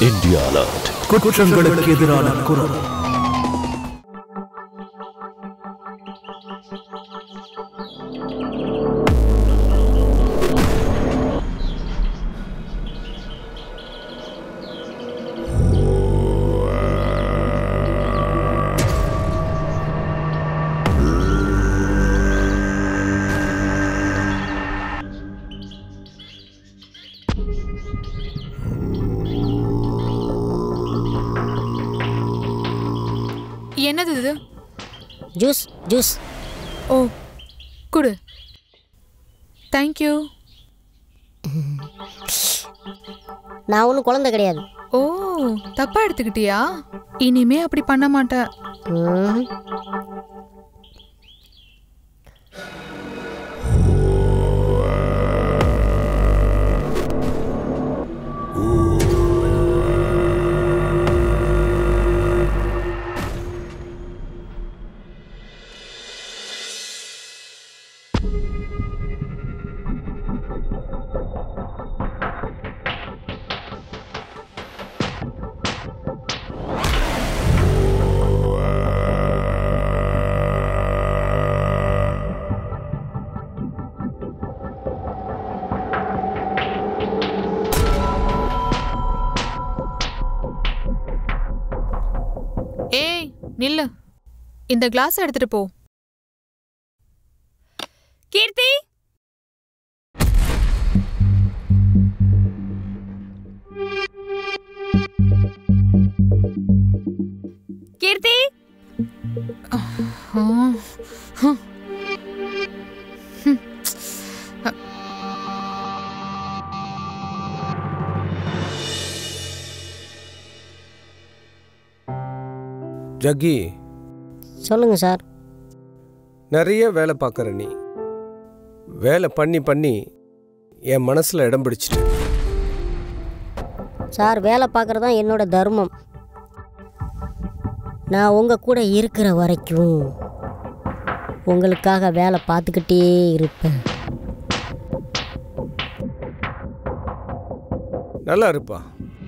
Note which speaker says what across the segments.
Speaker 1: India alert, குற்றங்களுக்கு எதிரான குரல்.
Speaker 2: என்னது இது?
Speaker 3: Juice juice.
Speaker 2: ஓ குடு. தேங்க்யூ.
Speaker 3: நான் ஒன்றும் குழந்தை கிடையாது.
Speaker 2: ஓ தப்பா எடுத்துக்கிட்டியா? இனிமே அப்படி பண்ண மாட்டேன். ஏய் நில்லு, இந்த கிளாஸ் எடுத்துட்டு போ. கீர்த்தி, கீர்த்தி.
Speaker 4: ஜக்கி,
Speaker 3: சொல்லுங்க சார்.
Speaker 4: நிறைய வேலை பார்க்குற நீ வேலை பண்ணி பண்ணி என் மனசில் இடம் பிடிச்சிட்டு.
Speaker 3: சார், வேலை பார்க்குறது தான் என்னோட தர்மம். நான் உங்கள் கூட இருக்கிற வரைக்கும் உங்களுக்காக வேலை பார்த்துக்கிட்டே இருப்பேன்.
Speaker 4: நல்லா இருப்பா.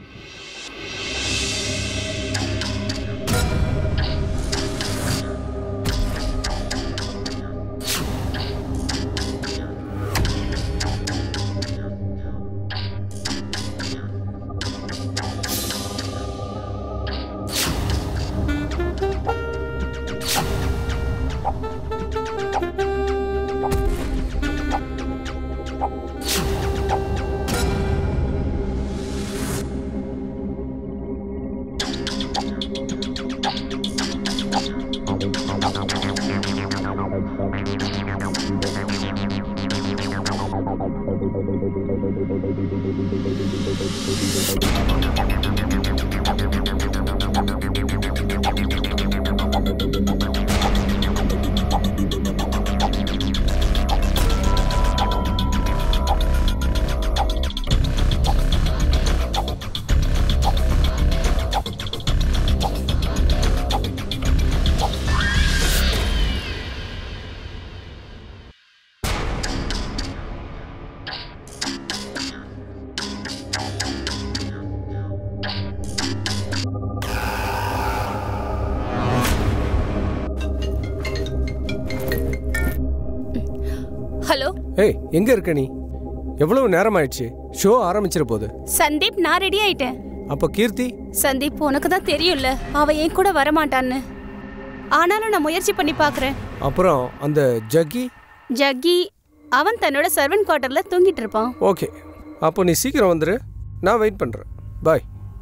Speaker 5: ஹலோ.
Speaker 4: ஏய், எங்க இருக்க நீ? எவ்வளவு நேரம் ஆயிடுச்சு? ஷோ ஆரம்பிச்சிர போகுது.
Speaker 5: சந்தீப், நான் ரெடி ஆயிட்டேன்.
Speaker 4: அப்ப கீர்த்தி?
Speaker 5: சந்தீப், உனக்கு தான் தெரியும்ல அவ என் கூட வரமாட்டான்னு. ஆனாலும் நான் முயற்சி பண்ணி பார்க்குறேன்.
Speaker 4: அப்புறம் அந்த ஜக்கி?
Speaker 5: ஜக்கி அவன் தன்னோட சர்வன்ட் குவார்ட்டர்ல தூங்கிட்டு இருப்பான்.
Speaker 4: ஓகே, அப்போ நீ சீக்கிரம் வந்துரு. நான் வெயிட் பண்றேன். பாய்.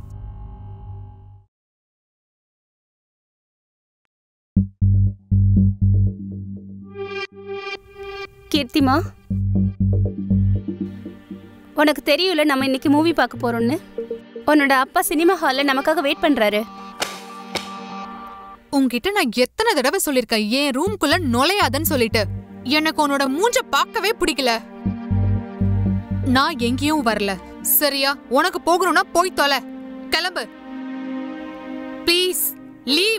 Speaker 5: கீர்த்திமா, உனக்கு தெரியும்ல நம்ம இன்னைக்கு மூவி பார்க்க போறோம்னு. உன்னோட அப்பா சினிமா ஹால்ல நமக்காக வெயிட் பண்றாரு.
Speaker 2: உன்கிட்ட நான் எத்தனை தடவை சொல்லிருக்கேன் ஏன் ரூம்குள்ள நுழையாதன்னு சொல்லிட்டு. எனக்கு உன்னோட மூஞ்ச பார்க்கவே பிடிக்கல. நான் எங்கேயும் வரல, சரியா? உனக்கு போகணும்னா போய் தொலை. கிளம்பு ப்ளீஸ். லீவ்.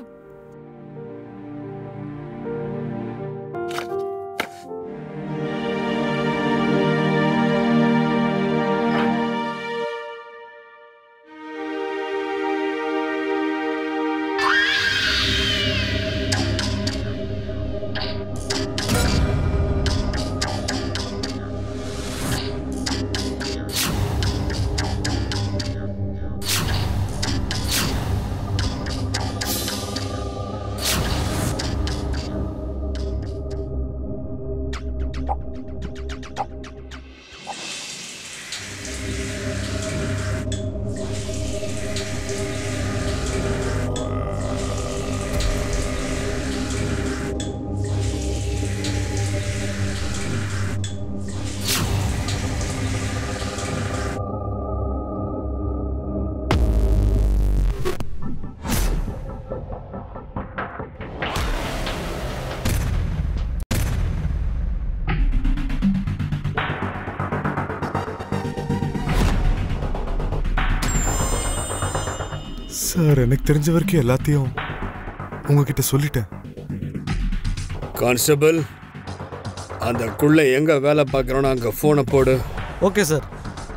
Speaker 6: சார் எனக்கு தெரிஞ்ச வரைக்கும் எல்லாத்தையும் உங்ககிட்ட சொல்லிட்டேன்.
Speaker 7: கான்ஸ்டபிள், அந்த குள்ள எங்க வேலை பார்க்குறோன்னு அங்கே ஃபோனை போடு.
Speaker 8: Okay sir.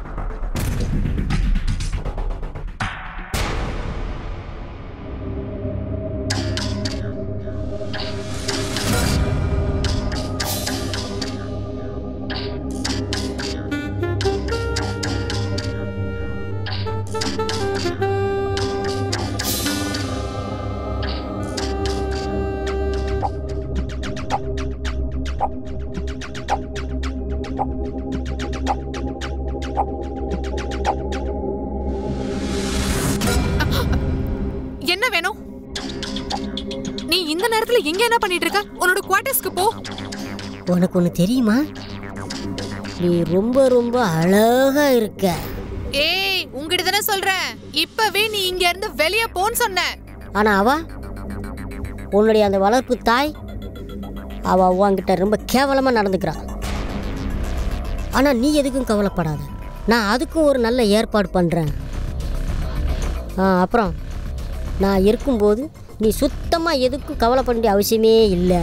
Speaker 2: என்ன வேணும்? நீ இந்த நேரத்துல எங்க என்ன பண்ணிட்டு இருக்க? உன்னோட குவார்டர்ஸ்க்கு போ.
Speaker 3: உனக்கு ஒன்று தெரியுமா? நீ ரொம்ப ரொம்ப அழகா இருக்க.
Speaker 2: ஏய், உங்கிட்ட தானே சொல்றேன். இப்பவே நீ இங்க இருந்து வெளியே போன்னு சொன்ன.
Speaker 3: ஆனா அவ உன்னுடைய அந்த வளர்ப்பு தாய் அவ உன்கிட்ட ரொம்ப கேவலமா நடந்துக்கிறா. ஆனா நீ எதுக்கும் கவலைப்படாத, நான் அதுக்கும் ஒரு நல்ல ஏற்பாடு பண்றேன். அப்புறம் நான் இருக்கும்போது நீ சுத்தமாக எதுக்கும் கவலைப்பட வேண்டிய அவசியமே இல்லை.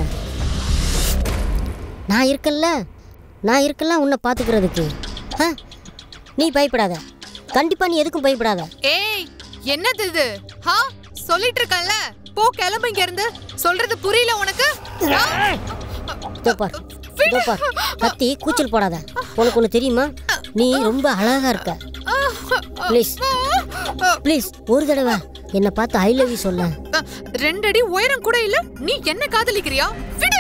Speaker 3: நான் இருக்கல உன்னை பார்த்துக்கிறதுக்கு. நீ பயப்படாத, கண்டிப்பாக நீ எதுக்கும் பயப்படாத.
Speaker 2: ஏய், என்னது இது? சொல்லிட்டு இருக்கல, போ கிளம்பு இங்க இருந்து. சொல்றது புரியல உனக்கு?
Speaker 3: கத்தி கூச்சல் போடாத. உனக்கு ஒன்று தெரியுமா? நீ ரொம்ப அழகா இருக்க. ப்ளீஸ் ப்ளீஸ் ஒரு தடவை என்ன பார்த்து ஐ லவ் யூ சொல்ல.
Speaker 2: 2 அடி உயரம் கூட இல்ல, நீ என்ன காதலிக்கிறியா? விடு.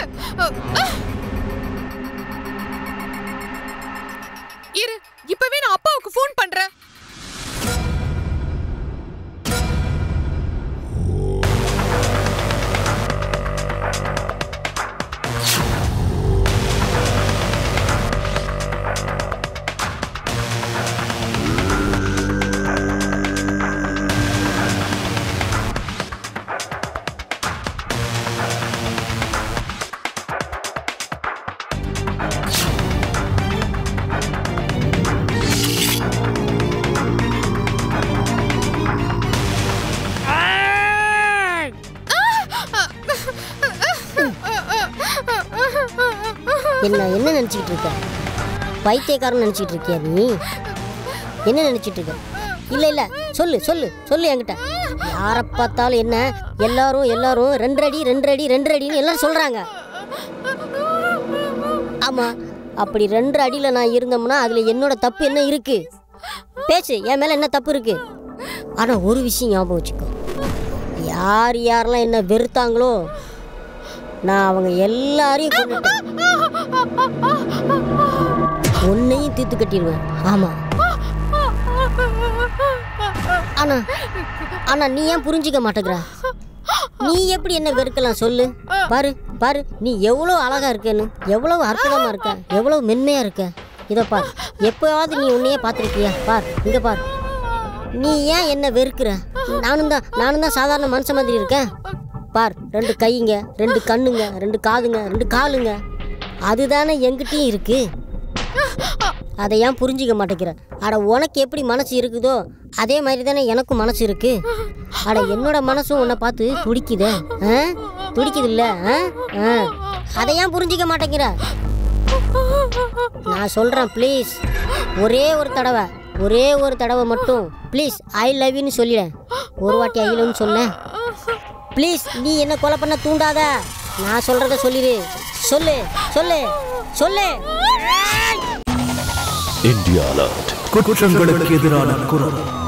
Speaker 2: இரு, இப்பவே நான் அப்பாவுக்கு ஃபோன் பண்றேன்.
Speaker 3: என்ன நினச்சிக்கிட்டு இருக்க? பைத்தியக்காரன் நினச்சிக்கிட்டு இருக்கியா நீ? என்ன நினச்சிட்டு இருக்க? இல்லை சொல்லு சொல்லு சொல்லு என்கிட்ட. யாரை பார்த்தாலும் என்ன எல்லாரும் 2 அடின்னு எல்லாம் சொல்கிறாங்க. ஆமாம், அப்படி 2 அடியில் நான் இருந்தோம்னா அதில் என்னோட தப்பு என்ன இருக்குது? பேசு, என் மேலே என்ன தப்பு இருக்குது? ஆனால் ஒரு விஷயம் ஞாபகம் வச்சுக்கோ, யாரெல்லாம் என்ன வெறுத்தாங்களோ நான் அவங்க எல்லாரையும் கொண்டுட்டேன். உன்னையும் தீர்த்து கட்டிடுவேன். ஆமாம், ஆனா நீ ஏன் புரிஞ்சிக்க மாட்டேங்கிற? நீ எப்படி என்ன வெறுக்கலாம் சொல்லு? பாரு நீ எவ்வளோ அழகா இருக்கேன்னு, எவ்வளவு அற்புதமா இருக்க, எவ்வளவு மென்மையா இருக்க. இதை பார், எப்போவாவது நீ உன்னையே பார்த்துருக்கியா? பார், இங்க பார். நீ ஏன் என்ன வெறுக்கிற? நானும் தான் சாதாரண மனுஷன் மாதிரி இருக்கேன். பார், 2 கைங்க, 2 கண்ணுங்க, 2 காதுங்க, 2 காலுங்க, அதுதானே எங்கிட்டையும் இருக்கு. அதை ஏன் புரிஞ்சிக்க மாட்டேங்கிற? அட, உனக்கு எப்படி மனசு இருக்குதோ அதே மாதிரி தானே எனக்கும் மனசு இருக்கு. அட, என்னோட மனசும் உன்னை பார்த்து துடிக்குது இல்ல? அதை ஏன் புரிஞ்சிக்க மாட்டேங்கிற? நான் சொல்றேன், ப்ளீஸ் ஒரே ஒரு தடவை மட்டும் ப்ளீஸ் ஐ லவ் யூன்னு சொல்லிட. ஒரு வாட்டி ஐ லவ்னு சொன்னேன். ப்ளீஸ், நீ என்ன கொலை பண்ண தூண்டாத. நான் சொல்றத சொல்லிடு. சொல்லு சொல்லு சொல்லு.
Speaker 1: இந்தியா அலர்ட், குற்றங்களுக்கு எதிரான குரல்.